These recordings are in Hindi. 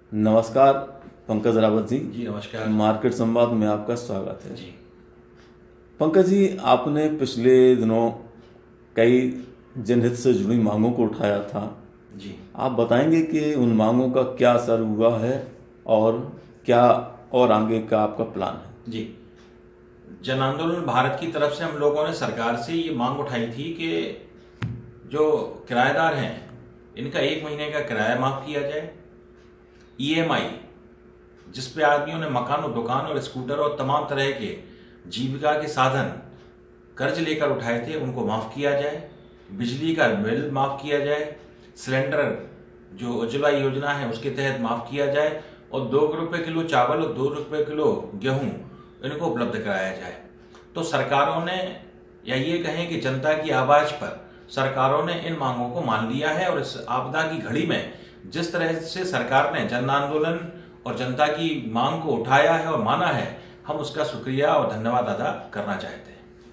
नमस्कार पंकज रावत जी। जी नमस्कार। मार्केट संवाद में आपका स्वागत है। जी पंकज जी, आपने पिछले दिनों कई जनहित से जुड़ी मांगों को उठाया था। जी आप बताएंगे कि उन मांगों का क्या असर हुआ है और क्या और आगे का आपका प्लान है? जी जन आंदोलन भारत की तरफ से हम लोगों ने सरकार से ये मांग उठाई थी कि जो किराएदार हैं इनका 1 महीने का किराया माफ किया जाए। ईएमआई जिस पे आदमियों ने मकान और दुकान और स्कूटर और तमाम तरह के जीविका के साधन कर्ज लेकर उठाए थे उनको माफ किया जाए। बिजली का बिल माफ किया जाए। सिलेंडर जो उज्ज्वला योजना है उसके तहत माफ किया जाए और 2 रुपए किलो चावल और 2 रुपए किलो गेहूं इनको उपलब्ध कराया जाए। तो सरकारों ने, या ये कहें कि जनता की आवाज पर सरकारों ने इन मांगों को मान लिया है और इस आपदा की घड़ी में जिस तरह से सरकार ने जन आंदोलन और जनता की मांग को उठाया है और माना है, हम उसका शुक्रिया और धन्यवाद अदा करना चाहते हैं।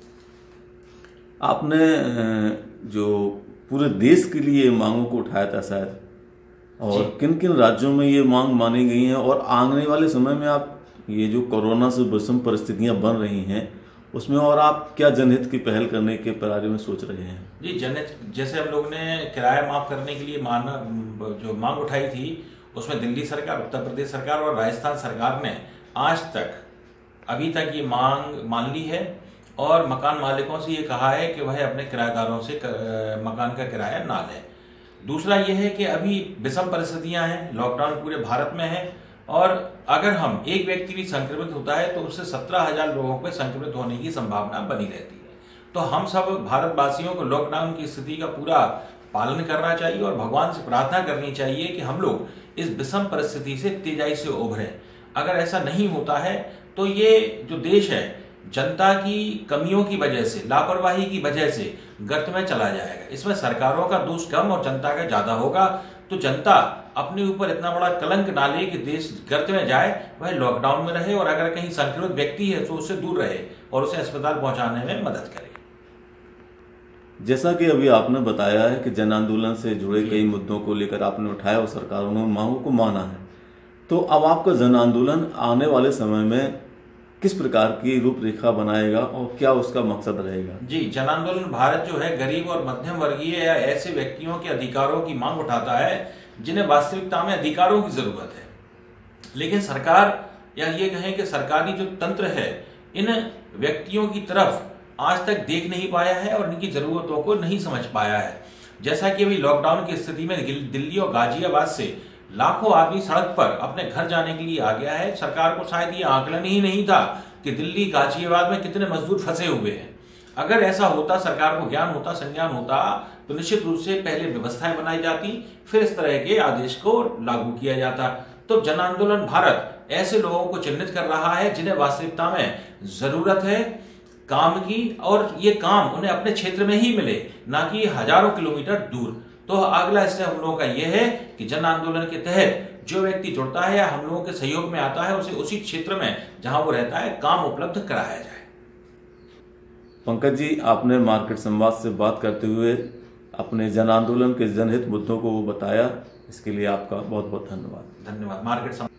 आपने जो पूरे देश के लिए मांगों को उठाया था शायद, और किन किन राज्यों में ये मांग मानी गई है और आने वाले समय में आप ये जो कोरोना से विषम परिस्थितियां बन रही हैं उसमें और आप क्या जनहित की पहल करने के बारे में सोच रहे हैं? जी जनहित, जैसे हम लोग ने किराया माफ करने के लिए जो मांग उठाई थी उसमें दिल्ली सरकार, उत्तर प्रदेश सरकार और राजस्थान सरकार ने आज तक अभी तक ये मांग मान ली है और मकान मालिकों से ये कहा है कि वह अपने किराएदारों से मकान का किराया ना लें। दूसरा यह है कि अभी विषम परिस्थितियां हैं, लॉकडाउन पूरे भारत में है और अगर हम एक व्यक्ति भी संक्रमित होता है तो उससे 17,000 लोगों पर संक्रमित होने की संभावना बनी रहती है। तो हम सब भारतवासियों को लॉकडाउन की स्थिति का पूरा पालन करना चाहिए और भगवान से प्रार्थना करनी चाहिए कि हम लोग इस विषम परिस्थिति से तेजाई से उभरें। अगर ऐसा नहीं होता है तो ये जो देश है जनता की कमियों की वजह से, लापरवाही की वजह से गर्त में चला जाएगा। इसमें सरकारों का दोष कम और जनता का ज्यादा होगा। तो जनता अपने ऊपर इतना बड़ा कलंक ना ले कि देश गर्त में जाए, वह लॉकडाउन में रहे और अगर कहीं संक्रमित व्यक्ति है तो उससे दूर रहे और उसे अस्पताल पहुंचाने में मदद करे। जैसा कि अभी आपने बताया है कि जन आंदोलन से जुड़े कई मुद्दों को लेकर आपने उठाया और सरकारों ने मांगों को माना है, तो अब आपका जन आंदोलन आने वाले समय में किस प्रकार की रूपरेखा बनाएगा और क्या उसका मकसद रहेगा? जी, जन आंदोलन भारत जो है गरीब और मध्यम वर्गीय या ऐसे व्यक्तियों के अधिकारों की मांग उठाता है जिन्हें वास्तविकता में अधिकारों की जरूरत है, लेकिन सरकार, या ये कहें कि सरकारी जो तंत्र है, इन व्यक्तियों की तरफ आज तक देख नहीं पाया है और इनकी जरूरतों को नहीं समझ पाया है। जैसा कि अभी लॉकडाउन की स्थिति में दिल्ली और गाजियाबाद से लाखों आदमी सड़क पर अपने घर जाने के लिए आ गया है। सरकार को शायद ये आकलन ही नहीं था कि दिल्ली गाजियाबाद में कितने मजदूर फंसे हुए हैं। अगर ऐसा होता, सरकार को ज्ञान होता, संज्ञान होता, तो निश्चित रूप से पहले व्यवस्थाएं बनाई जाती, फिर इस तरह के आदेश को लागू किया जाता। तो जन आंदोलन भारत ऐसे लोगों को चिन्हित कर रहा है जिन्हें वास्तविकता में जरूरत है काम की, और ये काम उन्हें अपने क्षेत्र में ही मिले, ना कि हजारों किलोमीटर दूर। तो अगला स्टेप हम लोगों का यह है कि जन आंदोलन के तहत जो व्यक्ति जुड़ता है या हम लोगों के सहयोग में आता है उसे उसी क्षेत्र में जहां वो रहता है काम उपलब्ध कराया जाए। पंकज जी, आपने मार्केट संवाद से बात करते हुए अपने जन आंदोलन के जनहित मुद्दों को बताया, इसके लिए आपका बहुत बहुत धन्यवाद। धन्यवाद। मार्केट